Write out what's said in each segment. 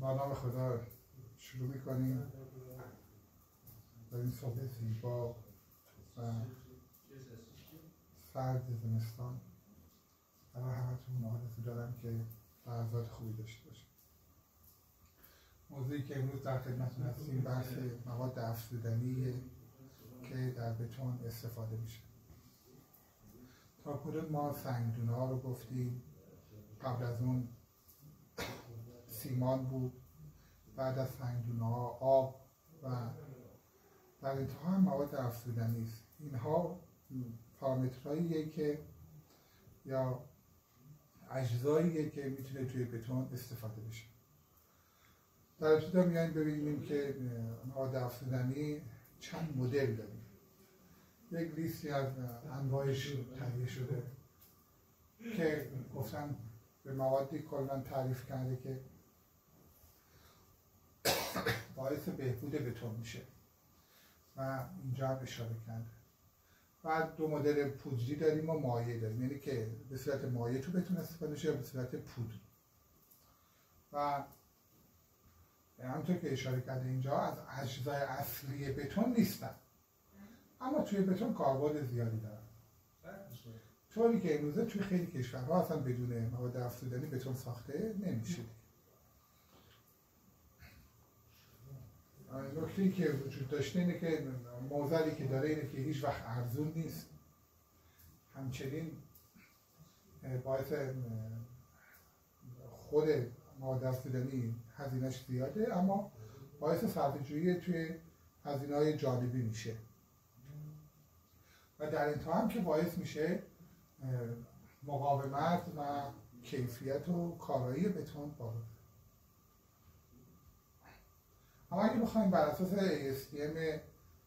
با نام خدا شروع میکنیم در این صبح زیبا و سرد زمستان. برای همتون آرزو دارم که لحظات خوبی داشته باشید. موضوعی که امروز در خدمتتون هستیم بحث مواد افزودنیه که در بتون استفاده میشه. تا حدود ما سنگدونه ها رو گفتیم، قبل از اون سیمان بود، بعد از سنگدونه ها آب و در انتها هم مواد افزودنی است. اینها پارامترهاییه که یا اجزاییه که میتونه توی بتون استفاده بشه. در ابتدا میایم ببینیم که مواد افزودنی چند مدل داریم. یک لیستی از انواعش تهیه شده که گفتم به موادی کلا تعریف کرده که باعث بهبود بتون میشه و اینجا هم اشاره کرده. بعد دو مدل پودری داریم و مایع داریم، یعنی که به صورت مایع تو بتون استفاده شه یا به صورت پودر. و همونطور که اشاره کرده اینجا از اجزای اصلی بتون نیستن، اما توی بتون کاربرد زیادی دارن، طوری که امروزه توی خیلی کشورها اصلا بدون مواد افزودنی بتون ساخته نمیشه. نکته‌ای که وجود داشته اینه که معضلی که داره اینه که هیچ وقت ارزون نیست، همچنین باعث خود مواد افزودنی هزینه‌اش زیاده، اما باعث صرفه‌جویی توی هزینه‌های جانبی میشه و در انتها هم که باعث میشه مقاومت و کیفیت و کارایی بتون بالا. اما اگه بخوایم بر اساس ASTM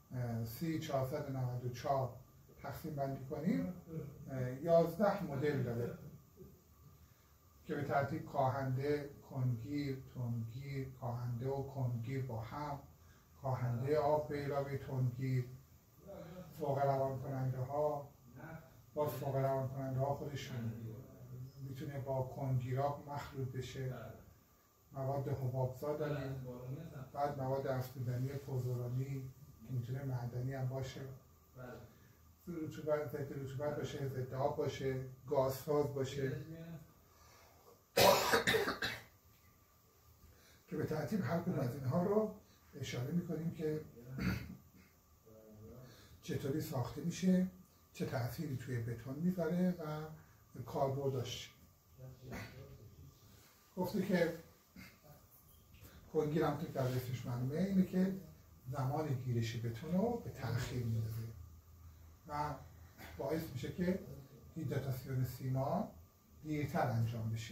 3494 تقسیم بندی کنیم، 11 مدل داره که به ترتیب کاهنده، کنگیر، تنگیر، کاهنده و کنگیر با هم، کاهنده آب به علاوه تنگیر، فوق روان کننده ها. باز فوق روان کننده ها خودشون میتونه با کنگیرا مخلوط بشه. مواد حبابزا داریم، بعد مواد افزودنی پوزورانی که میتونه معدنی هم باشه، ضد رطوبت باشه، ضد آب باشه، گازساز باشه که به ترتیب هر کدوم از اینها رو اشاره میکنیم که چطوری ساخته میشه، چه تأثیری توی بتون میذاره و کاربردش. گفته که کنگیر هم که در اسمش معلومه اینه که زمان گیرش بتون رو به تأخیر میندازه و باعث میشه که هیدراتاسیون سیمان دیرتر انجام بشه.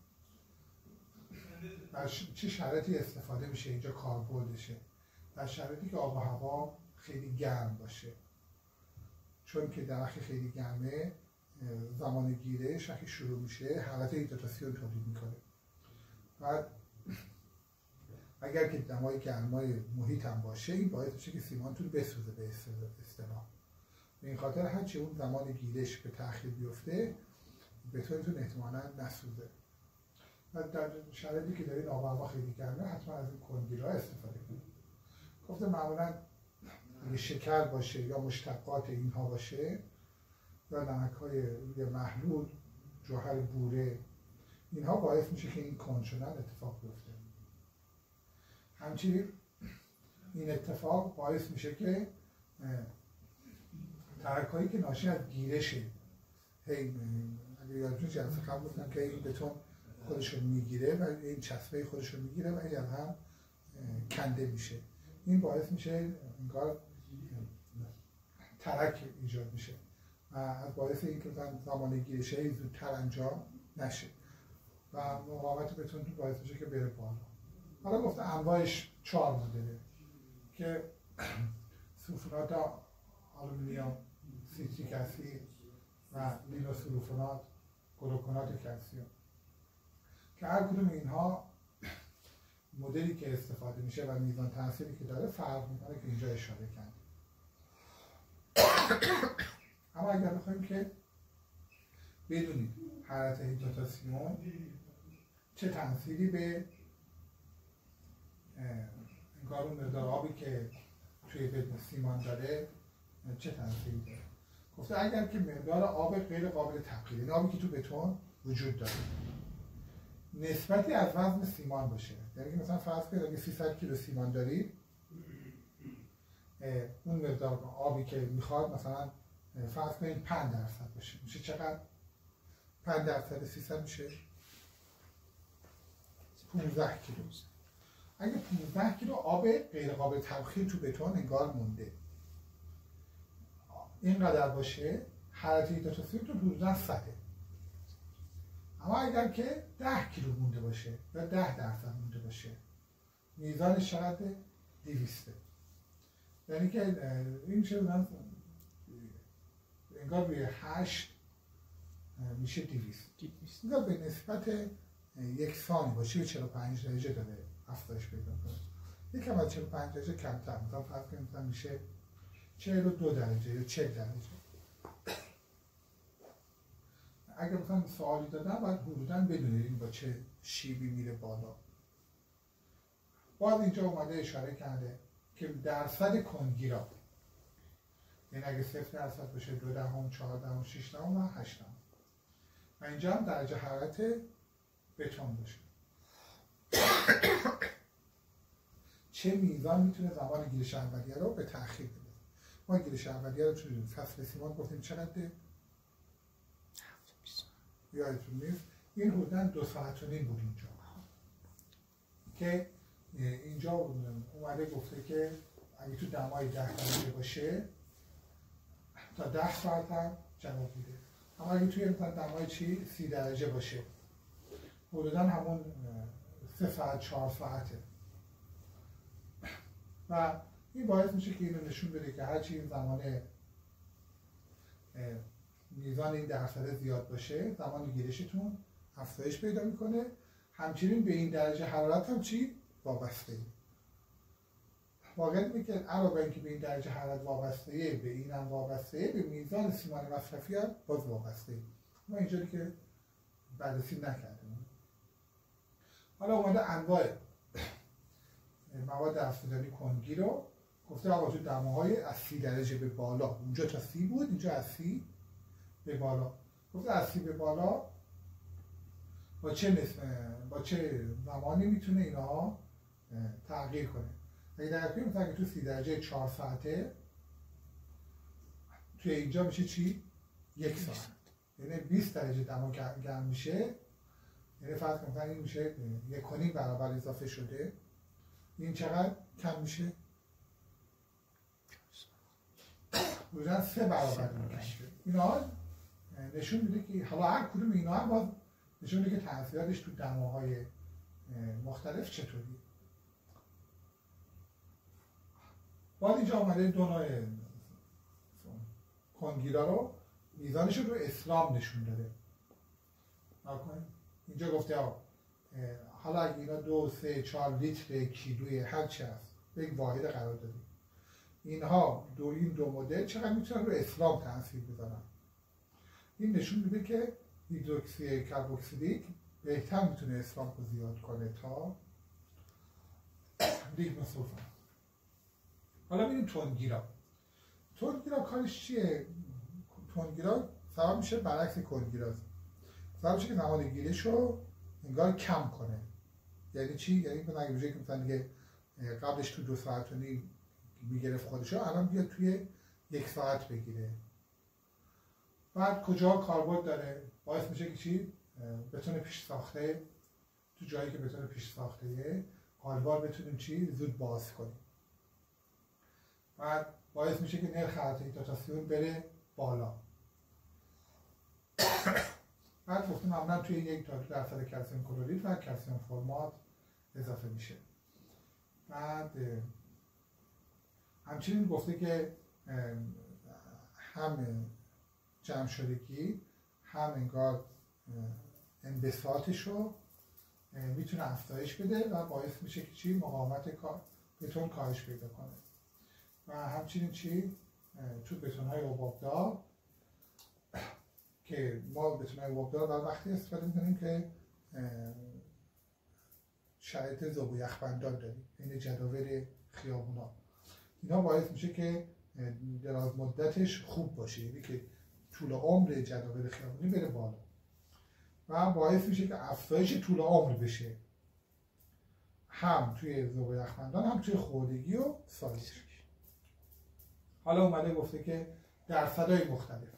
در چه شرایطی استفاده میشه اینجا کاربردشه؟ در شرایطی که آب و هوا خیلی گرم باشه، چون که در وقتی خیلی گرمه زمان گیرش وقتی شروع میشه حالت هیدراتاسیون تولید میکنه. بعد اگر که دمای گرمای محیط هم باشه این باعث میشه که سیمانتون بسوزه به اصطلاح. به این خاطر هرچی اون زمان گیرش به تأخیر بیفته بتونتون احتمالاً نسوزه. و در شرایطی که دارین آب و هوا خیلی گرمه حتما از این کنگیرها استفاده کنید. گفته معمولاً اگه شکر باشه یا مشتقات اینها باشه یا نمک‌های روی محلول، جوهر بوره، اینها باعث میشه که این کند شدن اتفاق بیفته. همچنین این اتفاق باعث میشه که ترک‌هایی که ناشی از گیرشه، اگه یادتون جلسه قبل گفتم که این بتون خودشون میگیره و این چسبه خودشون میگیره و این هم کنده میشه، این باعث میشه انگار ترک ایجاد میشه و از باعث اینکه زمان گیرشه زودتر انجام نشه و مقاومت بتون باعث میشه که بره بالا. حالا گفته انواعش 4 مدله که سولفونات آلومینیوم، سیتریک اسید و لینوسولفونات، گلوکونات کلسیم، که هر کدوم اینها مدلی که استفاده میشه و میزان تأثیری که داره فرق میکنه که اینجا اشاره کرد. اما اگر بخوایم که بدونید حالت هیدراتاسیون چه تأثیری به اون مقدار آبی که توی بدن سیمان داره چه تاثیری داره. گفته اگر که مقدار آب غیر قابل تبخیر، این آبی که تو بتون وجود داره، نسبتی از وزن سیمان باشه، یعنی که مثلا فرض کنید اگه 300 کیلو سیمان دارید، اون مقدار آبی که میخواد مثلا فرض کنید 5% باشه، میشه چقدر؟ 5% 300 میشه 15 کیلو. اگه 15 کیلو آب غیر قابل تبخیر تو بتون انگار مونده، اینقدر باشه، حرارت هیدروتاسیون تو حدوداً 100. اما اگر که 10 کیلو مونده باشه یا 10% مونده باشه، میزانش چقدر؟ 200. یعنی که این میشه بودن انگار روی 8 میشه 200. اینگاه به نسبت یکسانی باشه به 45 درجه داره افزایش پیدا کنه. یکم از 45 درجه کمتر، مثلا فرض کنیم مثلا میشه 42 درجه یا 40 درجه. اگر مثلا سوالی دادن باید حدوداً بدونید با چه شیبی میره بالا. باز اینجا اومده اشاره کرده که درصد کنگیرا، یعنی اگه 0% باشه 2 دهم، 4 دهم، 6 دهم و 8 دهم. و اینجا هم درجه حرارت بتون باشه. چه میزان میتونه زمان گیرش اولیه رو به تأخیر بده. ما گیرش اولیه رو توی فصل سیمان گفتیم چقدر؟ یادتون نیست؟ این حدوداً 2 ساعت و نیم بود اینجا که اینجا اومده گفته که اگه تو دمای 10 درجه باشه تا 10 ساعت هم جواب میده. اما اگه توی دمای 30 درجه باشه حدوداً همون 3 ساعت 4 ساعته. و این باعث میشه که اینو نشون بده که هرچی این زمان میزان این درصد زیاد باشه، زمان گیرشتون افزایش پیدا میکنه. همچنین به این درجه حرارت هم چی؟ وابسته. واقعا اینه که علاوه اینکه به این درجه حرارت وابسته، به این هم وابسته، به میزان سیمان مصرفی هم باز وابسته. ما اینجوری که بررسی نکردیم. حالا اومده انواع مواد افزودنی کنگی رو گفته آقا تو دماهای از 30 درجه به بالا، اونجا تا 30 بود، اینجا از 30 به بالا. گفته از 30 به بالا با چه زمانی میتونه اینها تغییر کنه. اگه در کنیم مثلا تو 30 درجه 4 ساعته، توی اینجا میشه چی؟ 1 ساعت. یعنی 20 درجه دما گرم میشه، یعنی فرض کنیم این میشه 1.5 برابر اضافه شده. این چقدر کم میشه؟ حدوداً 3 برابر میشه. اینا نشون میده که حالا هر کدوم اینا هم باز نشون میده که تاثیراتش تو دماهای مختلف چطوری. بعد اینجا اومده دو نوع کنگیرا رو میزانش رو اسلام نشون داده. اینجا گفته حالا اگه اینا 2، 3، 4 لیتر کیلوی هر چی هست یک واحد قرار دادیم، اینها این دو مدل چقدر میتونن رو اسلام تاثیر بذارن. این نشون میده که هیدروکسی کربوکسیلیک بهتر میتونه اسلام رو زیاد کنه تا لیگنوسولفان. حالا ببینیم تندگیرا کارش چیه؟ تندگیرا سبب میشه برعکس کنگیراست. سبب میشه که زمان گیرش رو انگار کم کنه. یعنی چی؟ یعنی که اگه بجایی که مثلا دیگه قبلش تو 2 ساعت و نیم میگرفت خودشو، الان بیاد توی 1 ساعت بگیره. بعد کجا کاربرد داره؟ باعث میشه که چی؟ بتونه پیش ساخته، تو جایی که بتونه پیش ساخته قالبار بتونیم چی؟ زود باز کنیم. بعد باعث میشه که نرخ حرارت هیدروتاسیون بره بالا. بعد گفتیم معمولا توی 1 تا 2 درصد کلسیم کلورید و کلسیم فرمات اضافه میشه. بعد همچنین گفته که هم جمع شدگی هم انگار انبساطش رو میتونه افزایش بده و باعث میشه که چی؟ مقاومت بتون کاهش پیدا کنه. و همچنین چی؟ تو بتون‌های حبابدار که ما بتون‌های حبابدار در وقتی استفاده می‌کنیم که شرایط ذوب و یخبندان داریم، این جداول خیابونا، اینا باعث میشه که دراز مدتش خوب باشه، یعنی که طول عمر جداول خیابونی بره بالا و باعث میشه که افزایش طول عمر بشه، هم توی ذوب و یخبندان هم توی خوردگی و سایش. حالا اومده گفته که درصدهای مختلف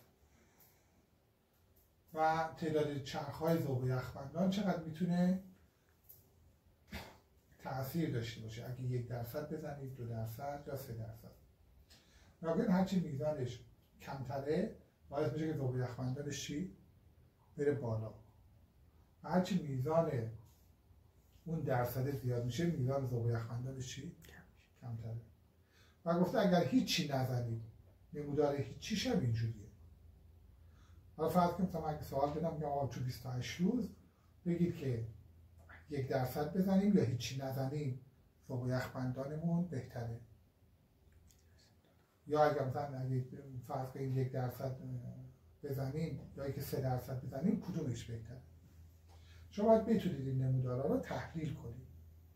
و تعداد چرخ‌های ذوب و یخبندان چقدر میتونه تأثیر داشته باشه. اگه 1% بزنید، 2% یا 3%. ناگهان هرچی میزانش کمتره باعث میشه که ذوب و یخبندانش چی؟ بره بالا. و هرچی میزان اون درصد زیاد میشه، میزان ذوب و یخبندانش چی؟ کمتره. و گفته اگر هیچی نزنید، نمودار هیچیش هم اینجوریه. حالا فرض کنید مثلا اگه سوال بدم میگم آقا تو 28 روز بگید که 1% بزنیم یا هیچی نزنیم ذوب و یخبندانمون بهتره، یا اگر مثلا اگه فرض کنید 1% بزنیم یا اینکه 3% بزنیم کدومش بهتره. شما باید بتونید این نمودارها رو تحلیل کنید.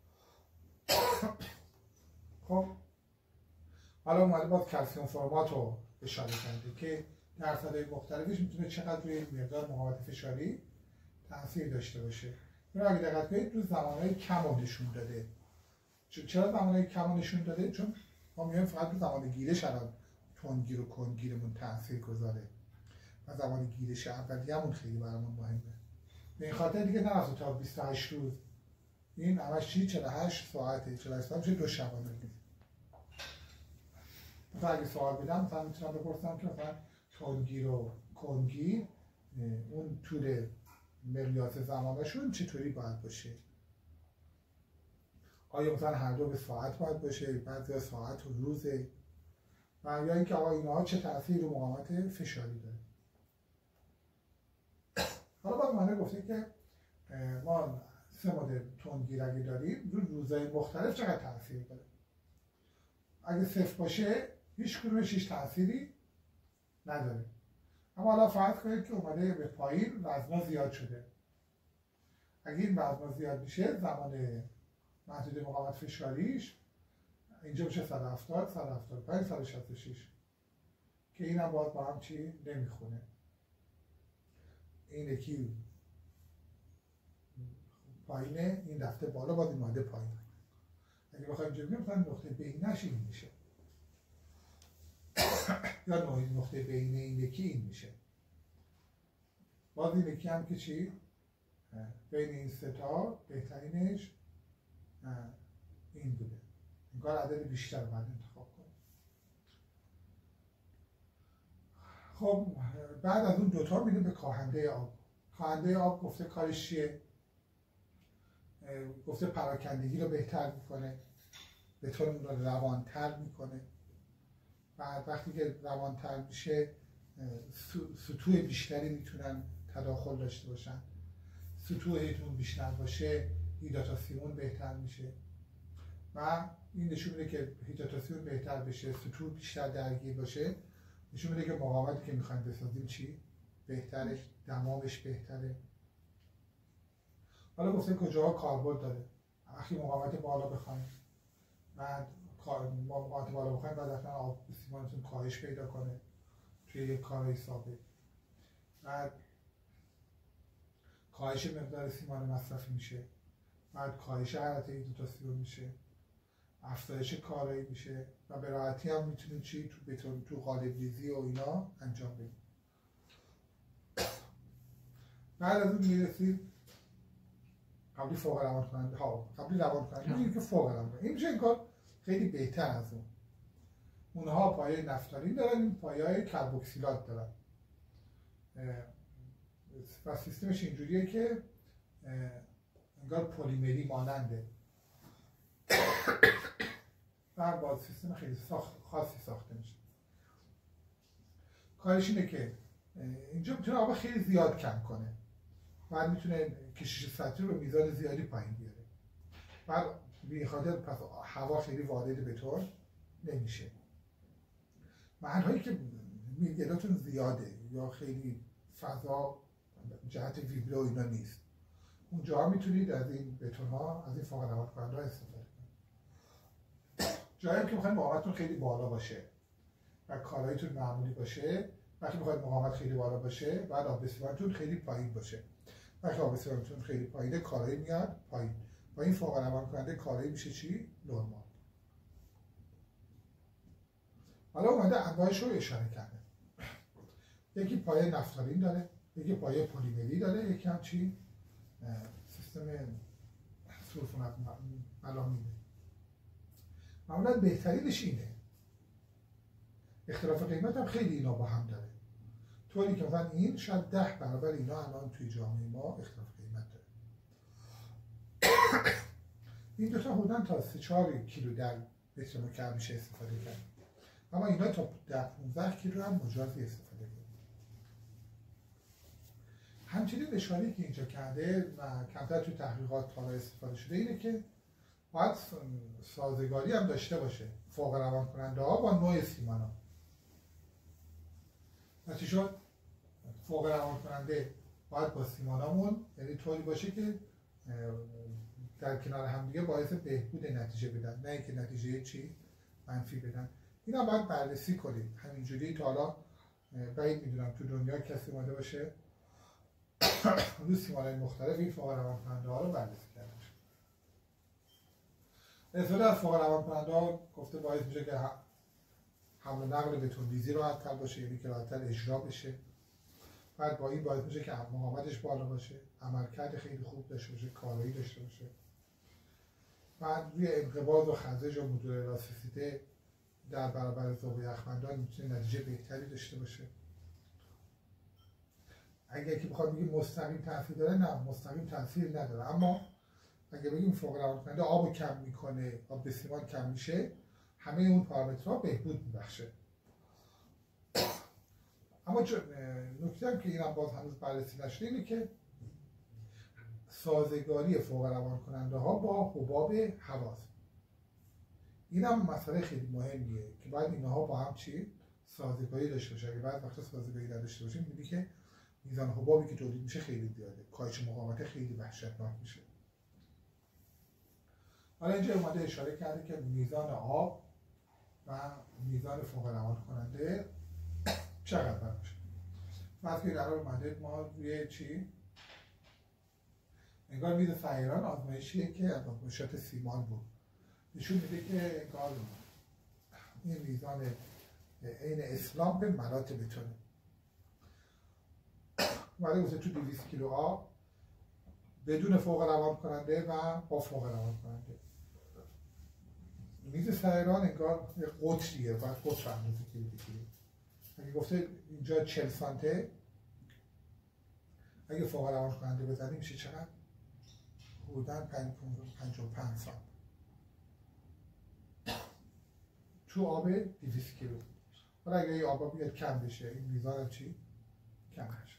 خب حالا اومده باز کلسیم فرمات رو اشاره کرده که درصدهای مختلفش میتونه چقدر روی مقدار مقاومت فشاری تاثیر داشته باشه. اینو اگه دقت کنید رو زمانهای کم رو نشون داده. چرا زمانهای کم رو نشون داده؟ چون ما میگیم فقط رو زمان گیرش الان تندگیر و کندگیرمون تاثیر گذاره و زمان گیرش اولیه‌مون خیلی برامون مهمه. به این خاطر دیگه نرفته تا 28 روز، این همش چی 48 ساعته، 48 ساعت میشه 2 شبانه روز. مثلا اگه سوال بدم مثلا میتونم بپرسم که مثلا تندگیر و کندگیر اون طول مقیاس زمانشون چطوری باید باشه؟ آیا مثلا هر دو به ساعت باید باشه، بعضی ساعت و روزه، و یا اینکه آقا اینها چه تأثیری رو مقاومت فشاری داره؟ حالا باز منه گفته که ما 3 مدل تندگیر اگه داریم رو روزهای مختلف چقدر تأثیر داره. اگه 0 باشه هیچ کدومش هیچ تأثیری نداره. اما حالا فرض کنید که اومده به پایین وزن‌ها زیاد شده. اگه این وزن‌ها زیاد میشه زمان محدود مقاومت فشاریش اینجا میشه 170 175 166 که این هم باز با هم چی نمیخونه. این یکی پایینه، این رفته بالا، باز این اومده پایین. اگه بخوایم اینجا بگیم مثلا نقطه بینش این میشه یا نقطه بین این یکی این میشه. باز این یکی هم که چی؟ بین این 3 تا بهترینش این بوده. انگار عدد بیشتر باید انتخاب کنیم. خب بعد از اون 2 تا میریم به کاهنده آب. کاهنده آب گفته کارش چیه؟ گفته پراکندگی رو بهتر میکنه، به طور اون رو روانتر میکنه. بعد وقتی که روانتر میشه سطوح بیشتری میتونن تداخل داشته باشن. سطوح هیتون بیشتر باشه هیدراتاسیون بهتر میشه و این نشون میده که هیدراتاسیون بهتر بشه، سطوح بیشتر درگیر باشه، نشون میده که مقاومتی که میخوایم بسازیم چی؟ بهتره، دمامش بهتره. حالا گفته کجاها کاربرد داره. وقتی مقاومت بالا بخوایم، بعد مقاومت بالا بخوایم بعد حتما آب سیمانتون کاهش پیدا کنه توی یک کارهای ثابت. بعد کاهش مقدار سیمان مصرفی میشه، بعد کاهش حرارت هیدراتاسیون میشه، افزایش کارایی میشه و به راحتی هم میتونید چی تو قالب ریزی و اینا انجام بدید. بعد از اون میرسید قبلی فوق روان کننده ها، قبلی روان کننده این که فوق روان کننده، این میشه این کار خیلی بهتر از اون. اونها پایه نفتالین دارن، این پایه کربوکسیلات دارن و سیستمش اینجوریه که انگار پلیمری ماننده و با سیستم خیلی خاصی ساخته میشه. کارش اینه که اینجا میتونه آب خیلی زیاد کم کنه، بعد میتونه کشش سطحی رو میزان زیادی پایین بیاره، بعد به خاطر پس هوا خیلی وارد به طور نمیشه. محلهایی که میلگلاتون زیاده یا خیلی فضا جهت ویبرو اینا نیست، اونجا میتونید از این بتون ها، از این فوق روان کننده ها استفاده کنید. جایی که میخواید مقاومتتون خیلی بالا باشه و کالایتون معمولی باشه، وقتی میخواید مقاومت خیلی بالا باشه بعد آب سیمانتون خیلی پایین باشه. وقتی آب سیمانتون خیلی پایینه کالایی میاد پایین. با این فوق روان کننده کالایی میشه چی؟ نرمال. حالا اومده انواعش رو اشاره کرده. یکی پایه نفتالین داره، یکی پایه پلیمری داره، یکی هم چی؟ سیستم سولفونات ملامینه. معمولا بهترینش اینه. اختلاف قیمت هم خیلی اینا با هم داره. طوری که مثلا این شاید 10 برابر اینا الان توی جامعه ما اختلاف قیمت داره. این دوتا حدوداً تا 3-4 کیلو در متر مکعب میشه استفاده کرد. اما اینا تا 10-15 کیلو هم مجازی استفاده کرد. همچنین اشاره‌ای که اینجا کرده و کمتر توی تحقیقات حالا استفاده شده اینه که باید سازگاری هم داشته باشه فوق روان کننده ها با نوع سیمان ها. و چی شد؟ فوق روان کننده باید با سیمانامون یعنی طوری باشه که در کنار همدیگه باعث بهبود نتیجه بدن، نه اینکه نتیجه چی؟ منفی بدن. اینا باید بررسی کنید. همینجوری تا حالا بعید میدونم تو دنیا کسی اومده باشه روی سیمان‌های مختلف این فوق روان کننده ها رو بررسی کرده باشه. استفاده از فوق روان کننده ها گفته باعث میشه که حمل و نقل بتون‌ریزی راحت‌تر باشه، یعنی که راحت‌تر اجرا بشه. بعد با این باعث میشه که مقاومتش بالا باشه، عملکرد خیلی خوب داشته باشه، کالایی داشته باشه. بعد روی انقباض و خزش و مدول الاستیسیته در برابر ذوب یخبندان میتونه نتیجه بهتری داشته باشه. اگر که بخواد بگیم مستقیم تاثیر داره، نه مستقیم تاثیر نداره، اما اگه بگیم فوق روان کننده آب کم میکنه، آب سیمان کم میشه، همه اون پارامترها بهبود میبخشه. اما نکته هم که اینم باز هنوز بررسی نشده اینه که سازگاری فوق روان کننده ها با حباب هواست. این هم مسئله خیلی مهمیه که باید اینها با هم چی؟ سازگاری داشته باشه. اگه بعد وقتا سازگاری نداشته باشیم میبینی که میزان حبابی که تولید میشه خیلی زیاده، کاهش مقاومت خیلی وحشتناک میشه. حالا اینجا اومده اشاره کرده که میزان آب و میزان فوق روان کننده چقدر باشه. وقتی قرار اومده ما روی چی؟ انگار میز فیران آزمایشیه که از آزمایشات سیمان بود. نشون میده که انگار این میزان عین اسلام به ملات بتونه. اومده گفته تو 200 کیلو آب بدون فوق روان کننده و با فوق روان کننده. میز فیران انگار قطریه، باید قطر اندازه بگیریم. اگه گفته اینجا 40 سانته، اگه فوق روان کننده بزنیم میشه چقدر؟ حدوداً 55 سانت. تو آب 200 کیلو. حالا اگه این آب بیاد کم بشه، این میزان چی؟ کم بشه.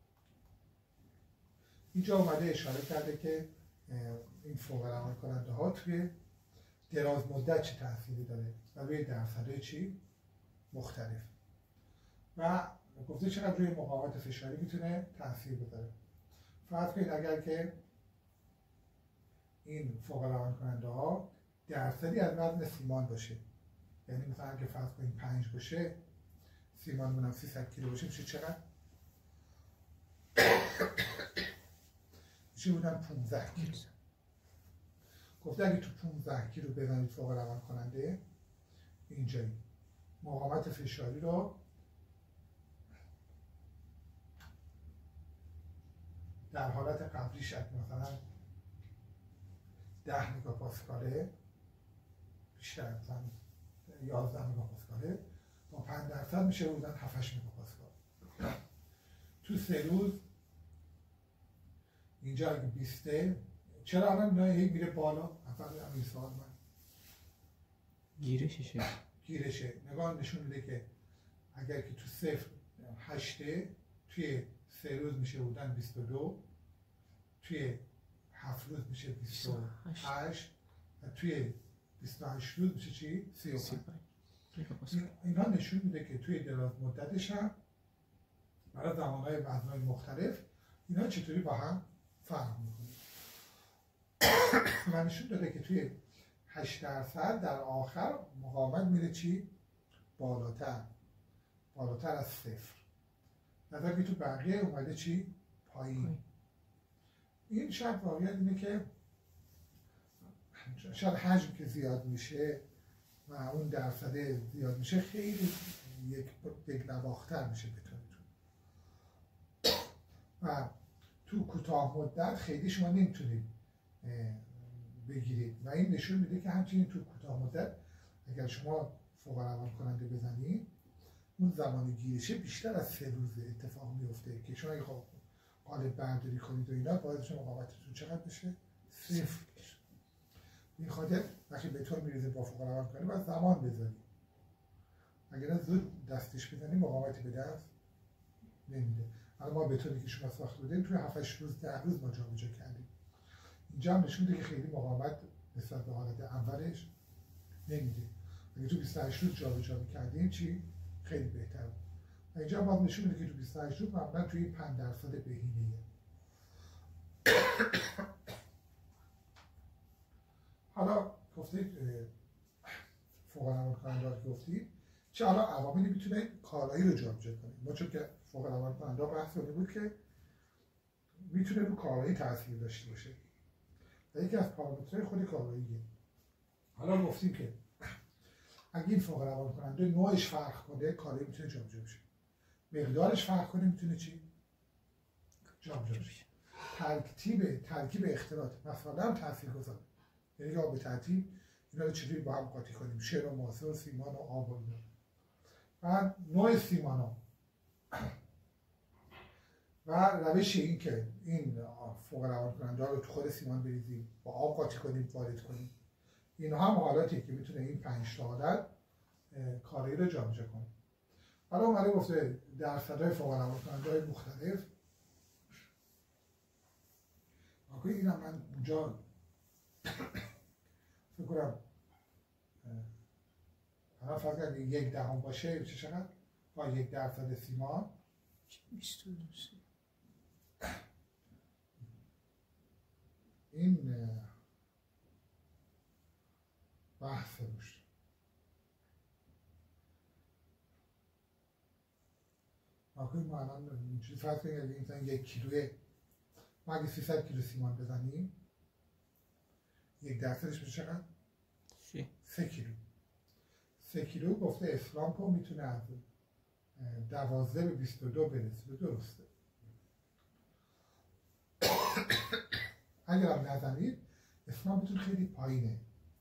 اینجا اومده اشاره کرده که این فوق روان کننده ها توی دراز مدت چه تأثیری داره و روی درصدهای چی؟ مختلف. و گفته چقدر روی مقاومت فشاری میتونه تأثیر بذاره. فرض کنید اگر که این فوق روان کننده ها درصدی از وزن سیمان باشه، یعنی مثلا اگه فرض کنید 5 باشه، سیمان منم 300 کیلو باشه، میشه چقدر؟ میشه بودن 15 کیلو. گفته اگه تو 15 کیلو بزنید فوق روان کننده، اینجایی مقاومت فشاری رو در حالت قبلی شکل مثلا 10 مگاپاسکاله، بیشتر مثلا 11 مگاپاسکاله، با 5% میشه بودن 7-8 مگاپاسکال. تو 3 روز اینجا اگه 20، چرا الان اینا هی میره بالا؟ اول همین سوال من گیرشه نگاه نشون میده که اگر که تو 0-8 توی 3 روز میشه بودن 22، توی 7 روز میشه 28 و توی 28 روز میشه چی؟ 35. اینا نشون میده که توی دراز مدتش هم برای زمانهای وزنهای مختلف اینا چطوری با هم فرق میکنه. و نشون داده که توی 8% در آخر مقاومت میره چی؟ بالاتر از 0. نظر که تو بقیه اومده چی؟ پایین. این شاید واقعیت اینه که شاید حجم که زیاد میشه و اون درصده زیاد میشه خیلی یک نواختر میشه بتونیتون و تو کوتاه مدت خیلی شما نمیتونید بگیرید و این نشون میده که همچنین تو کوتاه مدت اگر شما فوق روان کننده بزنید اون زمان گیرشه بیشتر از 3 روز اتفاق میفته که شما اگه قالب برداری کنید و اینا باید شما مقاومتتون چقدر بشه؟ 0 بشه. این خاطر وقتی به طور میریزه با فوق روان کنید باید زمان بذارید. اگر زود دستش بزنید مقاومتی به دست نمیده. الان ما به طوری که شما ساخت بودیم توی 7-8 روز 10 روز ما جابجا کردیم. اینجا هم نشون میده که خیلی مقاومت نسبت به حالت اولش نمیده. اگه تو 28 روز جابجا می‌کردیم چی خیلی بهتر بود. و اینجا باز نشون میده که تو 28 روز معمولا توی 5% بهینه‌ایه. حالا گفتید فوق روان کننده گفتید چه حالا عواملی میتونه کارایی رو جابجا کنه. ما چون که فوق روان کننده بحث شده بود که میتونه رو کارایی تاثیر داشته باشه. و یکی از پارامترهای خود کاراییه. حالا گفتیم که اگه این فوق روان کننده نوعش فرق کنه کارایی میتونه جابجا بشه. مقدارش فرق کنه میتونه چی؟ جابجا بشه. ترکیب اختلاط مثلا هم تاثیرگذاره. یعنی که به ترتیب اینا رو چجوری با هم قاطی کنیم؟ شعر و ماسه و سیمان و آب و اینا. و نوع سیمانا و روش این که این فوق روان کننده رو تو خود سیمان بریزیم با آب قاطی کنیم وارد کنیم اینها هم حالاتیه که میتونه این 5 تا حالت کارایی رو جابجا کنه. حالا اومده گفته درصدهای فوق روان کننده های مختلف. آقای اینم من اونجا فکر کنم الان فرض کنید 1/10 باشه میشه چقدر؟ با 1% سیمان 22 این بحث روش. آقای ما الان اینجوری فرض کنید اگه مثلا 1 کیلوه ما اگه 300 کیلو سیمان بزنیم 1% میشه چقدر؟ 3 کیلو. 3 کیلو گفته اسلامپو میتونه از 12 به 22 برسه. درسته. اگر هم نزنید اسلامپتون خیلی پایینه.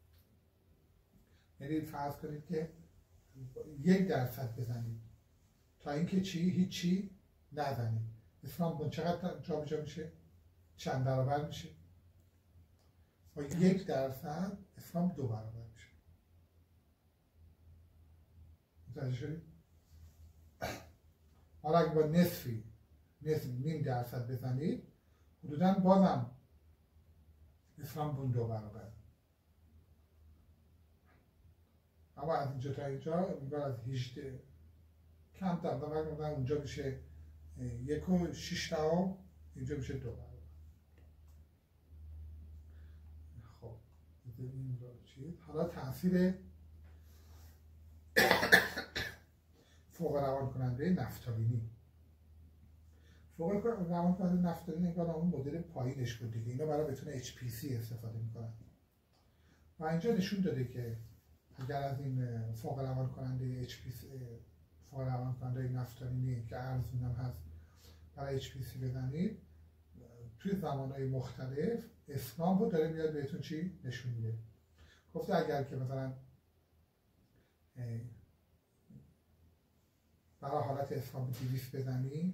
یعنی فرض کنید که 1% بزنید تا اینکه هیچی نزنید. اسلامپتون چقدر جابجا میشه؟ چند برابر میشه؟ با 1% اسلام 2 برابر میشه. متوجه شدید؟ حالا اگه با نیم درصد بزنید حدوداً بازم اسلام 2 برابر. اما از اینجا تا اینجا میگن از 18 کم تر اونجا میشه 1.6 اینجا میشه 2 برابر. خب این رو چیز حالا تاثیر فوق روان کننده نفتالینی. فوق روان کننده نفتالین انگار اون مدل پایینش بود دیگه. اینا برای بتونه HPC استفاده میکنن و اینجا نشون داده که اگر از این فوق روان کننده HPC فوق روان کننده نفتالینی که ارزون هم هست برای HPC بزنید توی زمانهای مختلف اسلام رو داره میاد بهتون چی نشون میده. گفته اگر که مثلا برای حالت اسلام 200 بزنی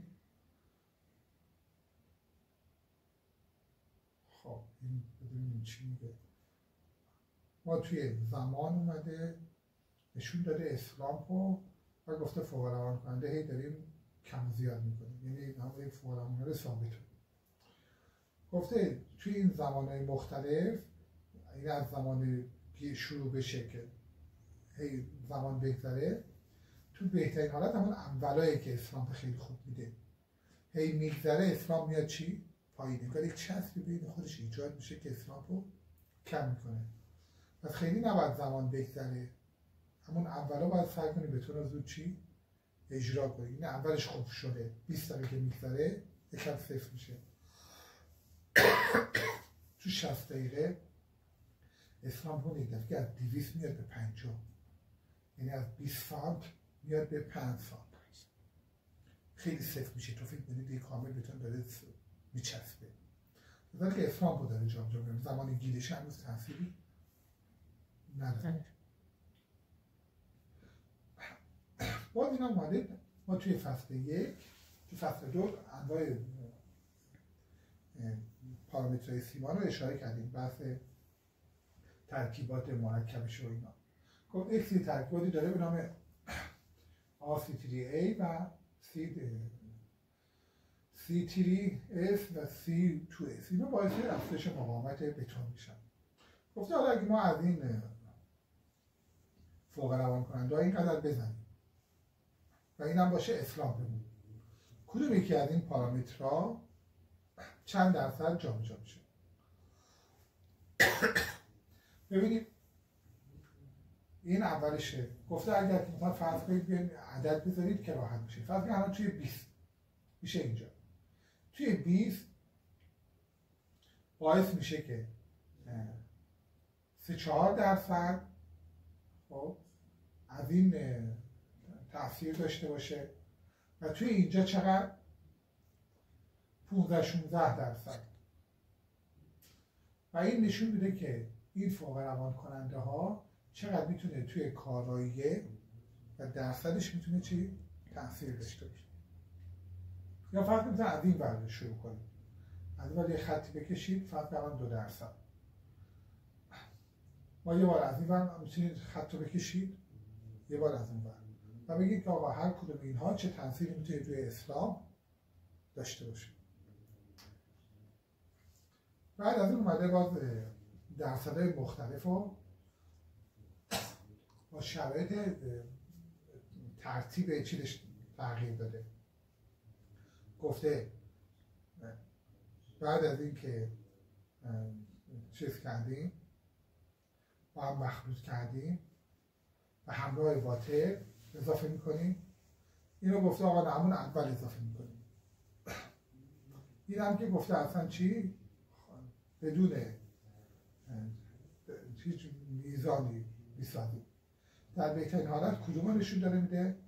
خب این ببینیم چی میگه. ما توی زمان اومده نشون داده اسلام و گفته فوق روان کننده هی داریم کم زیاد میکنیم. یعنی همه فوق روان کننده ثابته. گفته توی این زمانهای مختلف این از زمان که شروع بشه که هی زمان بگذره تو بهترین حالت همون اولایی که اسلام خیلی خوب میده هی میگذره اسلام میاد چی؟ پایین. انگار یک چسبی بین خودش ایجاد میشه که اسلام رو کم میکنه. پس خیلی نباید زمان بگذره، همون اولا باید سعی کنی به طور زود چی؟ اجرا کنی. این اولش خوب شده، 20 دقیقه که میگذره یکم صفر میشه. تو 60 دقیقه اسلام کنید دفعه از 200 میاد به 50، یعنی از 20 سانت میاد به 5 سانت. خیلی صفر میشه، تو فکر کنید دیگه کامل بهتون داره میچسبه. مثلا که اسلام رو داره جام میکنه، زمان گیلش هنوز تأثیری نداره. باز این هم اومده ما توی فصل 1، تو فصل 2 انواع پارامترهای سیما رو اشاره کردیم، بحث ترکیبات مرکبش و اینا. گفت یک سری ترکیباتی داره به نام C3A و C3S و C2S. اینا باعث افزایش مقاومت بتون میشن. گفته حالا اگه ما از این فوق روان کننده ها اینقدر بزنیم و این هم باشه اسلام بمون، کدوم یکی از این پارامترها چند درصد جابجا میشه؟ ببینید این اولشه. گفته اگر که مثلا فرض کنید بیاین عدد بذارید که راحت میشه. فرض کنید الان توی 20 میشه اینجا. توی 20 باعث میشه که 3-4 درصد خب از این تأثیر داشته باشه و توی اینجا چقدر 15-16 درصد. و این نشون میده که این فوق روان کننده ها چقدر میتونه توی کارایی و درصدش میتونه چی؟ تأثیر داشته باشه. یا فرض کنید از این ور شروع کنید، از این ور یه خطی بکشید، فرض کنید 2 درصد. ما یه بار از این ور میتونید خط رو بکشید، یه بار از اون ور و بگید که آقا هر کدوم اینها چه تأثیری میتونه توی اسلام داشته باشه. بعد از اون اومده باز درصدهای مختلف رو با شرایط ترتیب چیزش تغییر داده. گفته بعد از این که چیز کردیم با هم مخلوط کردیم و همراه واتر اضافه میکنیم، این رو گفته آقا همون اول اضافه میکنیم. این هم که گفته اصلا چی؟ بدون هیچ میزانی میسازیم. در بهترین حالت کدوم نشون داره میده؟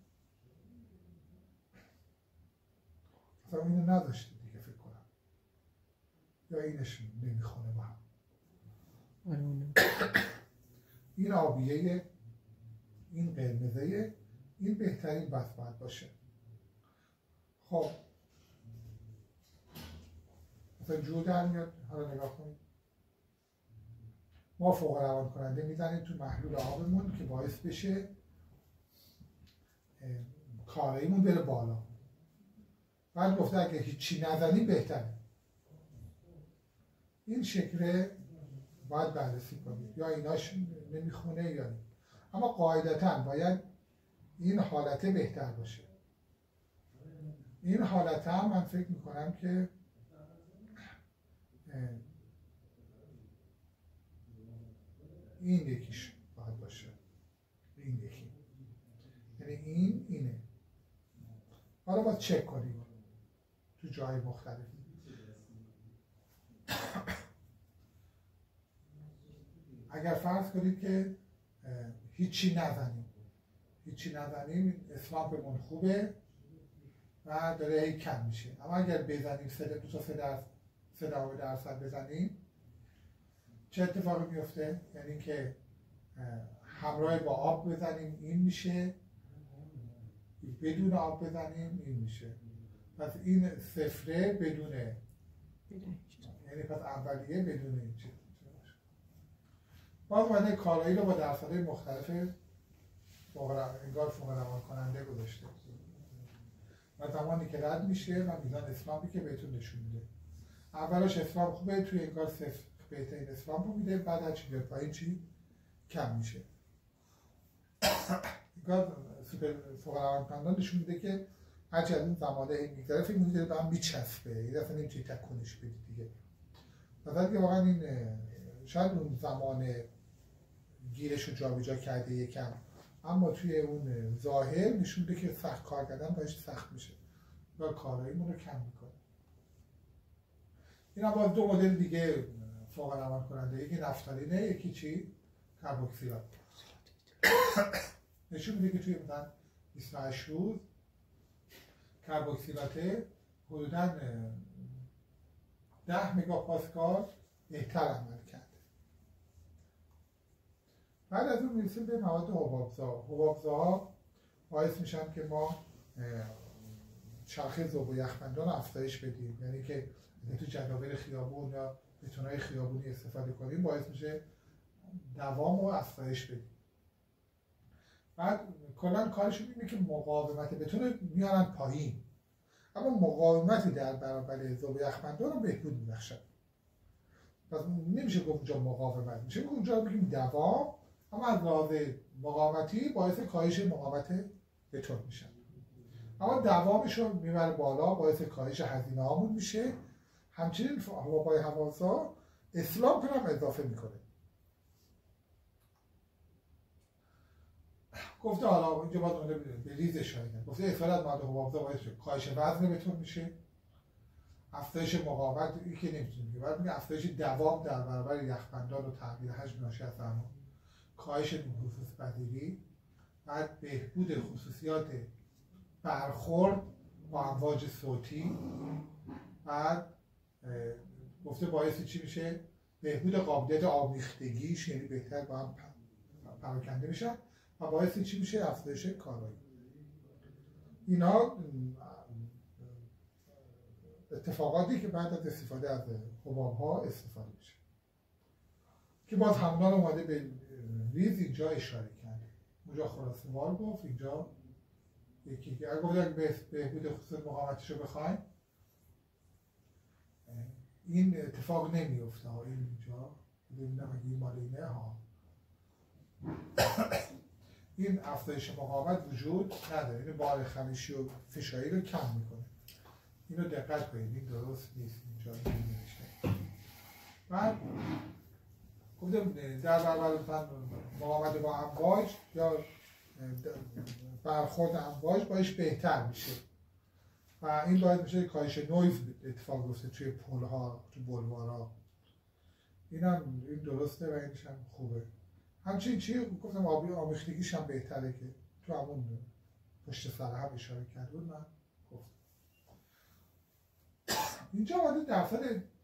اصلا اینو نداشته دیگه فکر کنم، یا اینش نمیخونه با هم. این آبیه، این قرمزه، این بهترین بس باید باشه. خب مثلا جور در میاد. حالا نگاه کنید، ما فوق روان کننده میزنیم تو محلول آبمون که باعث بشه کاراییمون بره بالا. بعد گفته اگه هیچی نزنیم بهتره. این شکله باید بررسی کنید، یا ایناش نمیخونه یا نه. اما قاعدتا باید این حالته بهتر باشه. این حالته هم من فکر میکنم که این یکیش باید باشه، این یکی، یعنی این اینه. حالا باید چک کنیم تو جای مختلف. اگر فرض کنید که هیچی نزنیم اسلامپمون خوبه و داره هی کم میشه. اما اگر بزنیم 3 درصد بزنیم چه اتفاقی میفته؟ یعنی که همراه با آب بزنیم این میشه، بدون آب بزنیم این میشه. پس این صفره بدونه، یعنی پس اولیه بدون این چیز. باز اومده کارایی رو با درصدهای مختلف انگار فوق روان کننده گذاشته و زمانی که رد میشه و میزان اسلامی که بهتون نشون میده. اولش اسلام خوبه، توی انگار صفر بهترین اسلام رو میده، بعد هر چی بیاد پایین چی کم میشه. انگار سوپر فوق روان کننده نشون میده که هرچی از این زمانه میگذره فکر میکنید به هم میچسبه، یه دفعه نمیتونید تکونش بدید دیگه. مثلا که واقعا این شاید اون زمان گیرش رو جابجا کرده یکم، اما توی اون ظاهر نشون میده که سخت کار کردن باش سخت میشه و کاراییمون رو کم میکنه. این هم باز دو مدل دیگه فوق عمل کننده، یکی نفتالینه، یکی چی؟ کربوکسیلات. نشون میده که توی مثلا 28 روز کربوکسیلات حدوداً 10 مگاپاسکال بهتر عمل کرده. بعد از اون میرسیم به مواد حبابزا. حبابزاها باعث میشن که ما چرخه ذوب و یخبندان رو افزایش بدیم، یعنی که تو جداول خیابون یا بتونای خیابونی استفاده کنیم باعث میشه دوام رو افزایش بدیم. بعد کلا کارشون اینه که مقاومت بتون میارن پایین، اما مقاومتی در برابر ذوب یخبندان رو بهبود میبخشن. پس نمیشه گفت اونجا مقاومت، میشه گفت اونجا بگیم دوام، اما از لحاظ مقاومتی باعث کاهش مقاومت بتون میشن. اما دوامش رو میبره بالا، باعث کاهش هزینه هامون میشه. همچنین حباب‌های هوازا اسلام هم اضافه میکنه. گفته حالا اینجا باید اونده به ریز اشاره کرد. گفته اصفال از مواد حبابزا باعث کاهش وزن بتون میشه، افزایش مقاومت، این که نمیتونیم بگیم، باید میگه افزایش دوام در برابر یخبندان و تغییر حجم ناشی از سرما، کاهش نفوذ پذیری، بعد بهبود خصوصیات برخورد با امواج صوتی، بعد گفته باعث چی میشه؟ بهبود قابلیت آمیختگیش، یعنی بهتر با هم پراکنده میشن، و باعث چی میشه؟ افزایش کارایی. اینا اتفاقاتی که بعد از استفاده از حباب‌ها استفاده میشه که باز همونان اومده به ریز اینجا اشاره کرده. اونجا خلاصه وار گفت، اینجا یکی اگر گفت بهبود خصوصیات مقاومتش رو بخوایم، این اتفاق نمیفته ها. این اینجا ببینم اگه این مال اینه ها، این افزایش مقاومت وجود نداره، این بار خمیشی و فشاری رو کم میکنه. اینو دقت کنید، این درست نیست اینجا نمیشه. بعد گفتم در برابر مقاومت با امواج یا برخورد امواج باش بهتر میشه و این باید میشه کاهش نویز اتفاق بیفته توی پل‌ها، توی بلوارها. اینم این درسته و اینش هم خوبه. همچنین چی گفتم آمیختگیش هم بهتره که تو همون پشت سر هم اشاره کرد بود. من گفتم اینجا باید درصد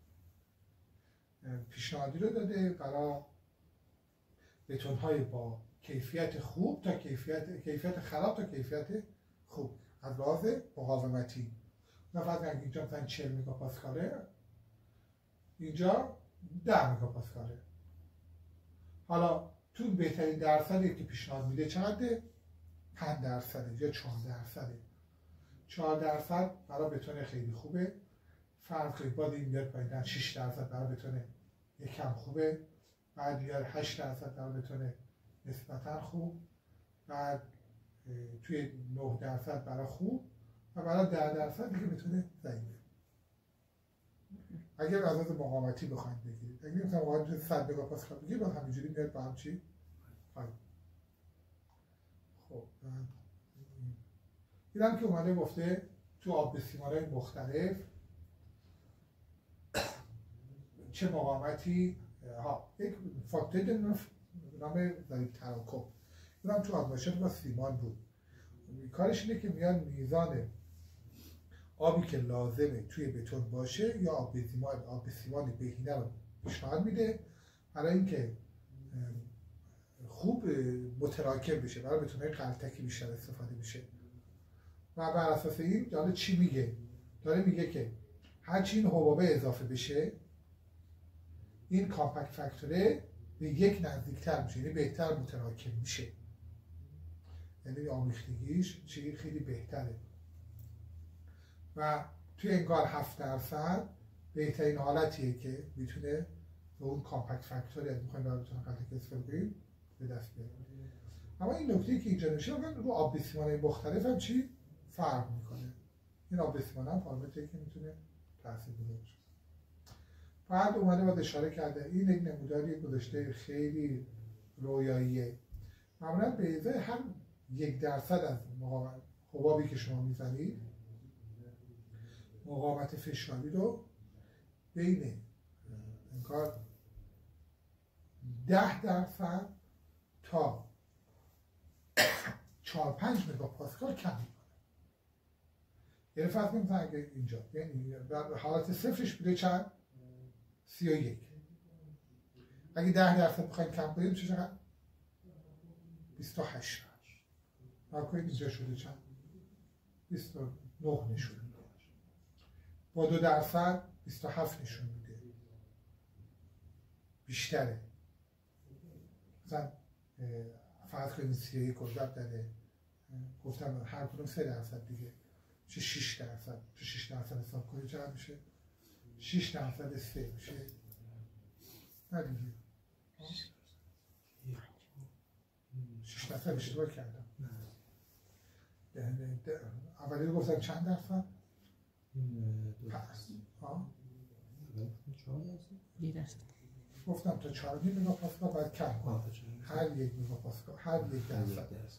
پیشنهادی رو داده برای بتون‌های با کیفیت خوب تا کیفیت خراب تا کیفیت خوب از لحاظ مقاومتی. مثلا اینجا مثلا 40 مگاپاسکاله، اینجا 10 مگاپاسکاله. حالا تو بهترین درصدی که پیشنهاد میده چقدره؟ 5% یا 4%. 4% برای بتون خیلی خوبه. فرق باید این بیاد پایین، 6% برای بتون یکم خوبه، بعد بیاد 8% برای بتون نسبتا خوب، بعد توی 9% برای خوب و برای 10% دیگه بتونه ضعیفه. اگر از لحاظ مقاومتی بخواید بگیرید، اگر مثلا مقاومت 100 مگاپاسکال بگیرید، باید همینجوری میاد با هم چی؟ خب اینم که اومده گفته تو آب سیمان‌های مختلف چه مقاومتی یک فاکتور نام ضریب تراکم، اینم تو آزمایشات با سیمان بود. کارش اینه که میان میزان آبی که لازمه توی بتون باشه یا آب سیمان بهینه رو پیشنهاد میده برای اینکه خوب متراکم بشه، برای بتون‌های غلطکی بیشتر استفاده بشه. و بر اساس این داره چی میگه؟ داره میگه که هرچی این حبابه اضافه بشه، این کامپکت فاکتوره به 1 نزدیکتر میشه، یعنی بهتر متراکم میشه، یعنی آمیختگیش چیزی خیلی بهتره. و توی انگار 7% بهترین حالتیه که میتونه به اون کامپکت فاکتوره میخوایم برای بتونه غلطکی استفاده کنیم به دست بیاریم. اما این نکته که اینجا نشه رو آب سیمان‌های مختلف هم چی فرق میکنه. این آب سیمان هم پارامتری که میتونه تاثیر گذار باشه. بعد اومده باید اشاره کرده این یک نموداری گذاشته خیلی رویاییه. معمولا به ازای هر 1% از حبابی که شما میزنید مقاومت فشاری رو بین انگار 10% تا 4-5 مگاپاسکال کم میکنه. یعنی فرض کنید اگه اینجا یعنی در حالت صفرش بوده چند؟ 31. اگه 10% بخواید کم کنید میشه چقدر؟ 28. نکنید اینجا شده چند؟ 29 نشون میده. با 2% 27 نشون میده. بیشتره. مثلا فرض کنید 31 کجاب داره، گفتم هر کدوم 3% دیگه میشه 6%. تو 6% حساب کنید چقدر میشه؟ 6% 3 میشه. نه دیگه 6% اشتباه کردم. اولی گفتم چند درصد؟ گفتم تا 4 مگاپاسکال باید کم کنم. هر 1 مگاپاسکال، هر 1%.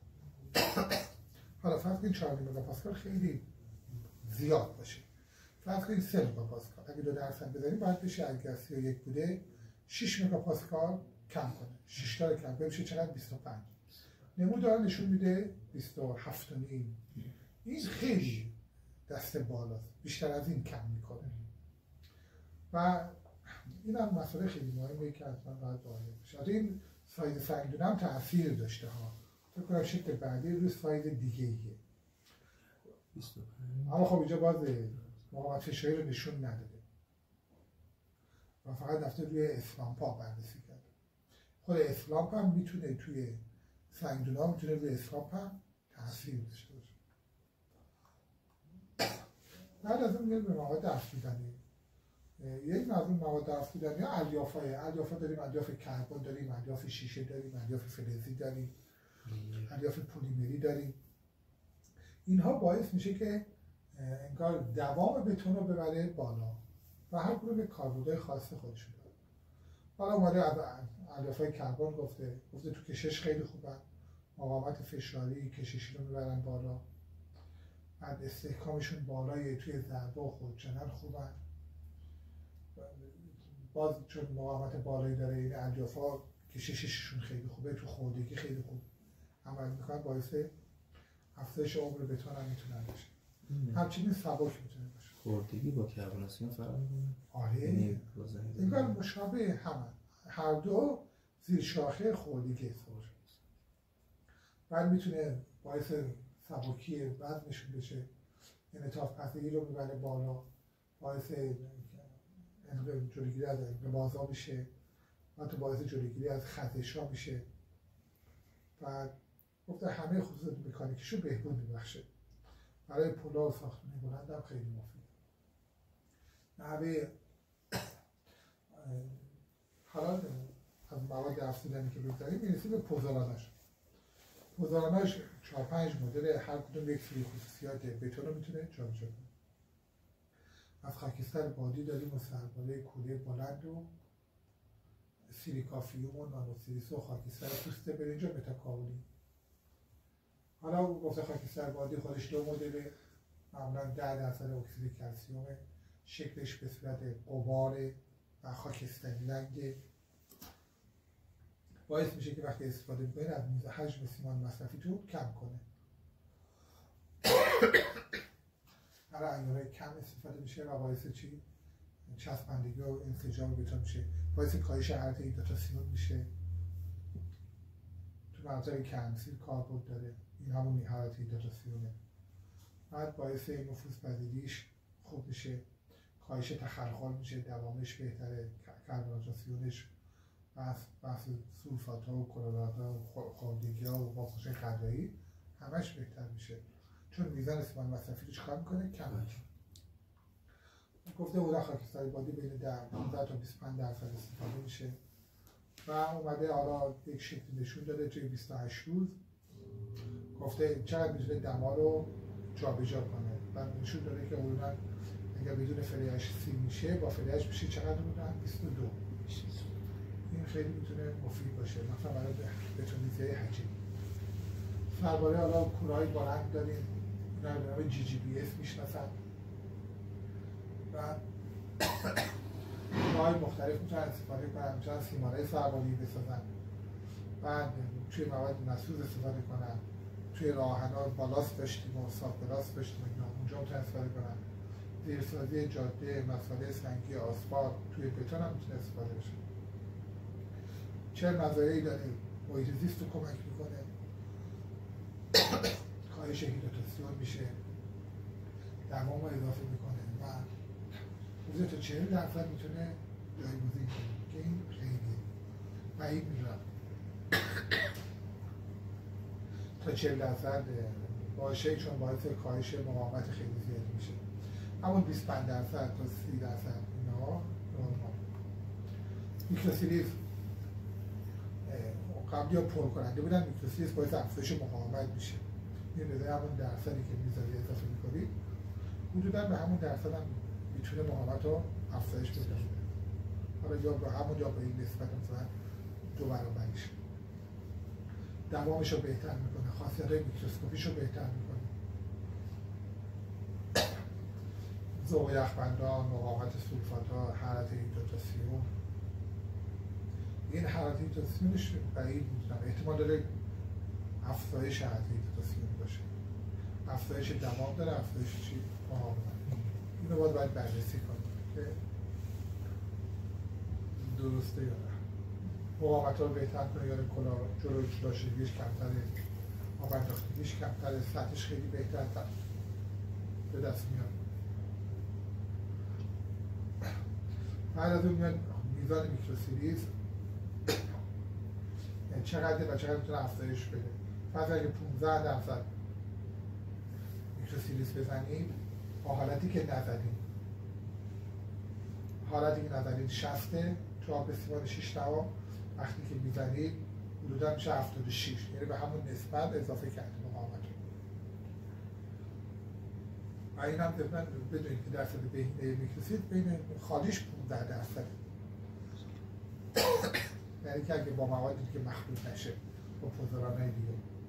حالا فرض کنید 4 مگاپاسکال خیلی زیاد باشه. فرض کنید 3 مگاپاسکال. اگه 2% بزنیم باید بشه اگر 31 بوده 6 مگاپاسکال کم کنه. 6 تا کم کنه میشه چقدر؟ 25. نمودار نشون میده 27.5. این خیلی دست بالاست. بیشتر از این کم میکنه. و این هم مسئله خیلی مهمه که حتما باید واضح بشه. این سایز سنگدونه هم تأثیر داشته ها. فکر کنم شکل بعدی روی سایز دیگه ایه. اما خب اینجا باز مقاومت فشاری رو نشون نداده و فقط رفته روی اسلامپ ها بررسی کرده. خود اسلامپ هم میتونه توی سنگدونه ها میتونه روی اسلامپ هم تأثیر داشته باشه. بعد از اون میاد به مواد افزودنی. یک از اون مواد افزودنی ها الیافا داریم، الیاف کربن داریم، الیاف شیشه داریم، الیاف فلزی داریم، الیاف پلیمری داریم. اینها باعث میشه که انگار دوام بتون رو ببره بالا و هر کدوم به کاربردهای خاص خودشون داره. حالا اومده از الیافای کربن گفته تو کشش خیلی خوبن، مقاومت فشاری کششی رو میبرن بالا، بعد استحکامشون بالایه، توی ضربه و خودشنن خوبن، باز چون مقاومت بالایی داره این الیافا کشششون خیلی خوبه، تو خوردگی خیلی خوب عمل میکنن، باعث افزایش عمر بتون هم میتونن بشه. همچنین سبک میتونه باشه. خوردگی با کربناسیون فرق میکنه؟ آره انگار مشابه همه، هر دو زیر شاخه خوردگی استفاده. بعد میتونه باعث سبکی وزنشون بشه، انعطاف پذیری رو میبره بالا، باعث جلوگیری از انقباضا میشه، حتی باعث جلوگیری از خزش‌ها میشه. بعد گفته همه خصوصیات مکانیکیشو بهبود میبخشه. برای پلا و ساختمون بلند هم خیلی مفیده. نحوه حالا از مواد افزودنی که بگذاریم میرسیم به پوزالاناش. پوزالاناش 4-5 مدل، هر کدوم یک سری خصوصیات بتون رو میتونه جابجا کنه. از خاکستر بادی داریم و سرباله کوره بلند و سیلیکافیوم و نانوسیلیس و خاکستر پوست برنج و متاکائولی. حالا گفته خاکستر بادی خودش 2 مدله، معمولا 10% اکسید کلسیم، شکلش به صورت غبار و خاکستری رنگه، باعث میشه که وقتی استفاده میکنید از میزان حجم سیمان مصرفی تو کم کنه. برای انگارهای کم استفاده میشه و باعث چی؟ چسبندگی و انسجام بتون میشه، باعث کاهش حرارت هیدراتاسیون میشه. تو مناطق کم‌سیر کاربرد داره، این همون حرارت هیدراتاسیونه. بعد باعث نفوذپذیریش خوب میشه، کاهش تخلخال میشه، دوامش بهتره، کربناتاسیونش، بحث سولفات ها و کلورات ها و خوردگی ها و واکنش غذایی همش بهتر میشه، چون میزان سیمان مصرفی رو چکار میکنه؟ کم میشه. گفته بودن خاکستر بادی بین 15 تا 25% استفاده میشه و اومده حالا یک شکلی نشون داده توی 28 روز، گفته چقدر میتونه دما رو جابجا کنه و نشون داده که حدوداً اگر بدون فریهش 30 میشه، با فریهش میشه چقدر بودن؟ 22. این خیلی میتونه مفید باشه، مثلا برای بتونیزه حجم. درباره حالا کورهای با رنگ داریم، اینا رو به نام GGBS میشناسن و کورهای مختلف میتونن استفاده کنن، میتونن سیمانه سربالی بسازن، بعد توی مواد مسوز استفاده کنن، توی راهنا بالاست داشتیم و ساخت بلاست داشتیم اینا، اونجا میتونن استفاده کنن. زیرسازی جاده، مسئله سنگی آسفالت، توی بتون هم میتونه استفاده بشه. چه مزایایی داره؟ محیط زیست رو کمک میکنه، کاهش هیدروتاسیون میشه، دمام رو اضافه میکنه و حدود تا 40% میتونه جایگزین کنه که این خیلی بعید میدونم تا 40% باشه، چون باعث کاهش مقاومت خیلی زیادی میشه. همون 25% تا 30% اینا نورمال. میکروسیلیز قبلی ها پر کننده بودن، میکروسیلیز باعث افزایش مقاومت میشه. این به همون درصدی که میذاری اضافه میکنید حدودا به همون درصد هم میتونه مقاومت رو افزایش بده. حالا یا به همون یا به این نسبت مثلا 2 برابریش. دوامش رو بهتر میکنه، خاصیت میکروسکوپیش رو بهتر میکنه. ذوب یخبندان، مقاومت سولفات‌ها، حرارت هیدروتاسیون. این حرارت هیدروتاسیونش بعید میدونم، احتمال داره افزایش حرارت هیدروتاسیون باشه. افزایش دوام داره، افزایش چی؟ مقاومت. اینو باید بررسی کنیم که درسته یا نه. مقاومت رو بهتر کنه، یا جلوی جلاشگیش کمتره، آب انداختگیش کمتره، سطحش خیلی بهتر به دست میاد. بعد از اون میاد میزان میکروسیلیز چقدر و چقدر میتونه افزایش بده. پس اگه 15% میکروسیلیز بزنید با حالتی که نزدید، حالتی که نزدید 60 تو آب استفاده 6 دوام، وقتی که میزنید حدودا میشه 76، یعنی به همون نسبت اضافه کرده مقاومت. و این هم بدونید که درصد بهینه میکروسیلیز بین خالیش 15%. یعنی که اگه با موادی که مخلوط نشه با پوزرانای دیگه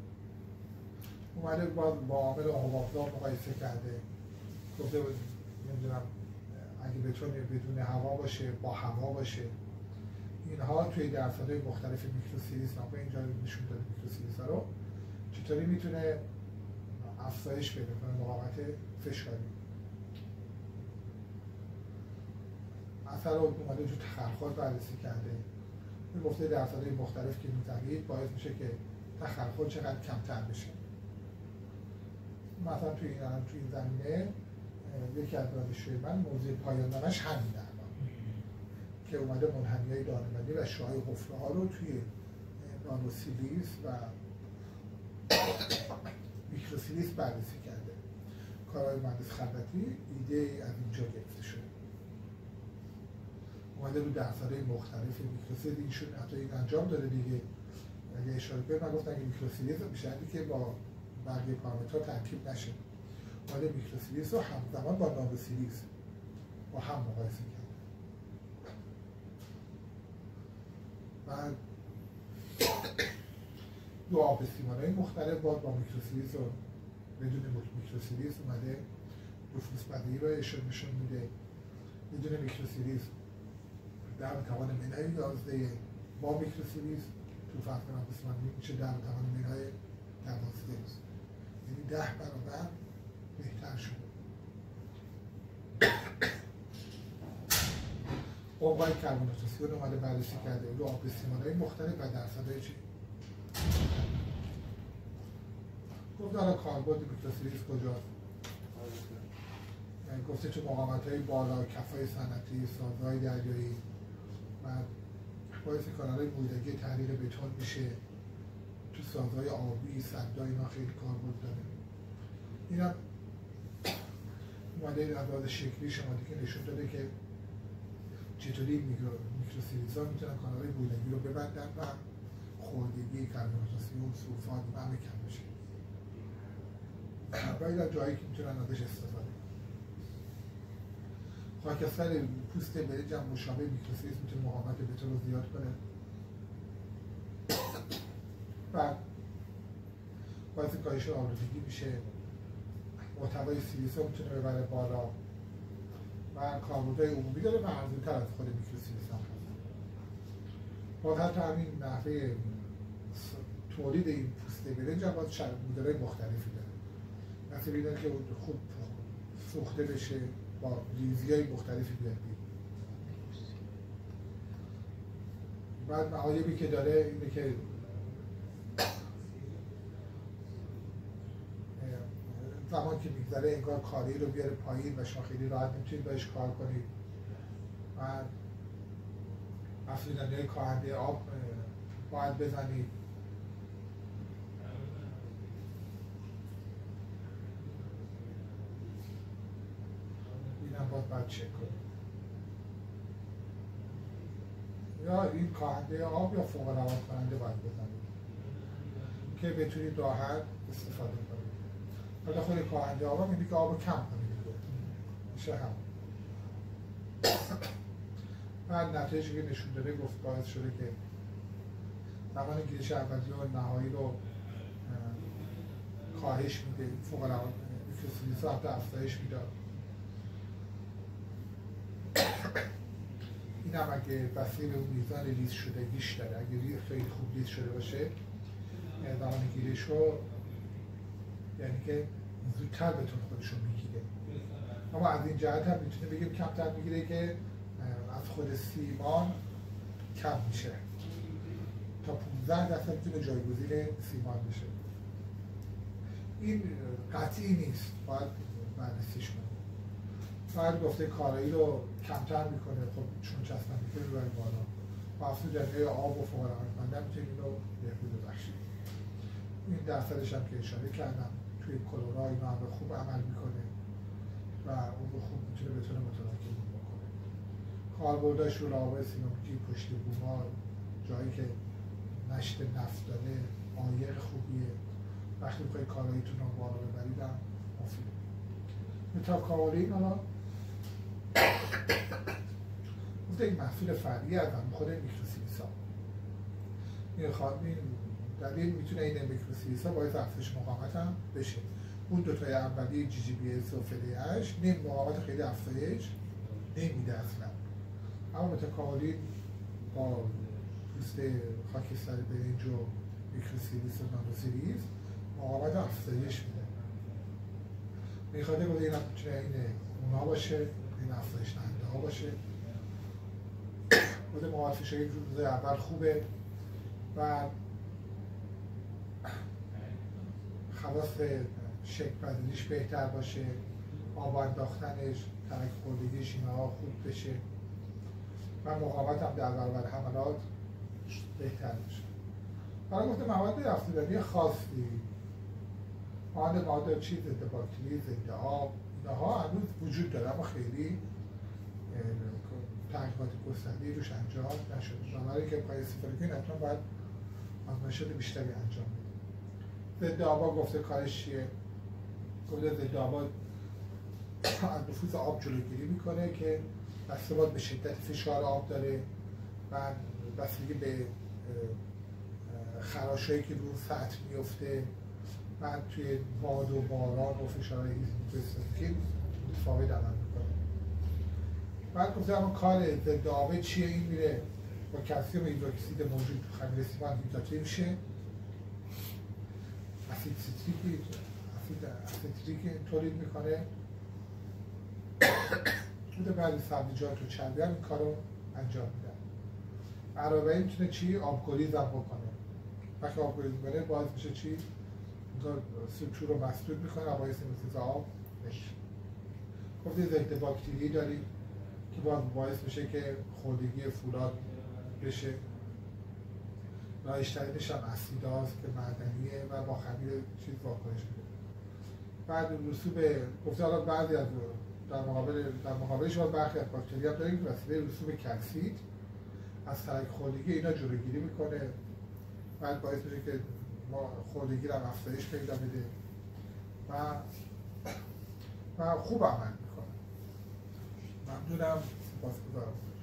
اومده با عامل حبابدار مقایسه کرده، گفته نمیدونم اگه بتونه بدون هوا باشه با هوا باشه، اینها توی درصدهای مختلف میکروسیلیز به اینجا نشون داده میکروسیلیز رو چطوری میتونه افزایش پیدا کنه مقاومت فشاری. اثر رو اومده جو تخلخال بررسی کرده، گفته درصدهای مختلف که میزنید باعث میشه که تخلخال چقدر کمتر بشه. مثلا توی این زمینه یکی از دانشجوی من موضوع پایان نامش همین الان که اومده منحنی‌های دانه‌بندی و شعاع حفره‌ها رو توی نانوسیلیز و میکروسیلیز بررسی کرده. کارهای مهندس خلوتی ایده از اینجا گرفته شده. اومده رو درصدهای مختلف میکروسیلیز اینشون حتی این انجام داده دیگه. اگه اشاره کنید من گفتم که میکروسیلیز به شرطی که با بقیه پارامترها ترکیب نشه. اومده میکروسیلیز رو همزمان با نانوسیلیز با هم مقایسه کرد. و دو آب استیمال‌های مختلف با میکروسیلیز و بدون میکروسیلیز اومده نفوذ بدهی رو نشون میده. بدون میکروسیلیز در توان منهای 11 با میکروسیلیز تو فرق نابستمانی میشه در توان منهای 12، یعنی 10 برابر بهتر شده. قوای کربوناتاسیون اومده بررسی کرده رو آب استیمال‌های مختلف و درصدهای چی؟ گفته حالا کاربرد میکروسیلیز کجاست؟ یعنی گفته تو مقاومت‌های بالا، کفای صنعتی، سازهای دریایی و باعث کانال‌های بویدگی تحلیل بتون میشه، تو سازهای آبی، سدها اینا خیلی کاربرد داره. اینم اومده از لحاظ شکلی شما دیگه نشون داده که چطوری میکروسیلیزها میتونن کانال‌های بویدگی رو ببندن و خوردگی، کربوناتاسیون، سولفات و همه کم بشه. باید از جایی که میتونن ازش استفاده کنن. خاکستر پوست برنج هم مشابه میکروسیلیس میتونه مقاومت بتون رو زیاد کنه و باعث کاهش آلودگی میشه. محتوای سیلیسا میتونه ببره بالا و کاربردهای عمومی داره و ارزون‌تر از خود میکروسیلیس هم هست. باز حتی همین نحوه تولید این پوست برنج هم باز مدل‌های مختلفی داره. مثلا می‌بینن که خوب سوخته بشه با ریزی‌های مختلفی بیاد. بعد معایبی که داره اینه که زمان که میگذره انگار کاری رو بیاره پایین و شما خیلی راحت نمیتونید باش کار کنید. و افزودنی‌های کاهنده آب باید بزنید. اینم باید چک کنید. یا این کاهنده آب یا فوق روان کننده باید بزنید که بتونید راحت استفاده کنید. حالا خود کاهنده آب میگه که آب کم کنید میشه هم. بعد نتایجی که نشون داده گفت باعث شده که زمان گیرش اولیه و نهایی رو کاهش میده. فوق روان میکروسیلیس رو حتی افزایش میداد. این هم اگه بسیار به اون میزان ریز شدگیش داره، اگه خیلی خوب ریز شده باشه زمان گیرش رو یعنی که زودتر بتون خودش رو میگیره. اما از این جهت هم میتونه بگیم کمتر میگیره که از خود سیمان کم میشه تا 15% میتونه جایگزین سیمان بشه. این قطعی نیست، باید بررسیش کنیم. باید گفته کارایی رو کمتر میکنه، خب چون چسبندگی میکنه باید بالا با افزودنی آب و فوق روان کننده میتونه این رو بهبود بخشید. این درصدش هم که اشاره کردم توی کلورا اینا هم خوب عمل میکنه و اون رو خوب میتونه متراکم بکنه. کاربرداش رو روابط سینوپیک، پشت بومار، جایی که نشت نفت داره، عایق خوبیه. وقتی میخواید کاراییتون رو بالا ببرید هم مفیده. متاکاولین حالا این محصول فرعی از خود میکروسیلیس ها. این دلیل میتونه این میکروسیلیس ها باعث افزایش مقاومت هم بشه. اون دوتای اولی جی جی بی اس و FLAH نیم مقاومت خیلی افزایش نمیده اصلا. اما متاکاولین با پوست خاکستر برنج و میکروسیلیس و نانوسیلیس مقاومت افزایش میده. میخواده بوده این هم میتونه این اونا باشه، این افزایش دهنده ها باشه. بوده مقاومتش این روز اول خوبه و خلاص شکل پذیریش بهتر باشه، آب انداختنش، ترک خوردگیش اینها خوب بشه و مقاومت هم در برابر حملات بهتر بشه. برای گفته مواد افزودنی خاصی مواد چیز ضد باکتری، ضد آب اینها هنوز وجود داره اما خیلی تحقیقات گسترده‌ای روش انجام نشده. بنابراین که پای استفاده کنید حتما باید آزمایشات بیشتری انجام بدید. ضد آبا گفته کارش چیه؟ گفته ضد آبا از نفوذ آب جلوگیری میکنه که بستگی به شدت فشار آب داره و بستگی به خراشایی که رو سطح میفته و توی باد و باران و فشارهای که متفاوت عمل میکنه. بعد گفته اما کار ضد آب چیه؟ این میره با کلسیم هیدروکسید موجود تو خمیر سیمان هیدراته میشه، اسید سیتریک تولید میکنه. بوده بعد سبزیجات و چربی هم این کار رو انجام میدن. علاوه این میتونه چی؟ آبگریز هم بکنه. وقتی آبگریز میکنه باعث میشه چی؟ سوچور رو مسدود میکنه و باعث نفوذ آب بشه. گفته ضد باکتری داریم که باعث میشه که خوردگی فولاد بشه. رایج‌ترینش هم اسیداست که معدنیه و با خمیر چیز واکنش میده. بعد رسوب گفته حالا بعضی از در مقابلش برخی از باکتری هم داریم که وسیله رسوب کلسید از ترک خوردگی اینا جلوگیری میکنه. بعد باعث میشه که ما خوردگی رو افزایش پیدا بده و خوب عمل میکنه. ممنونم، سپاسگزارم.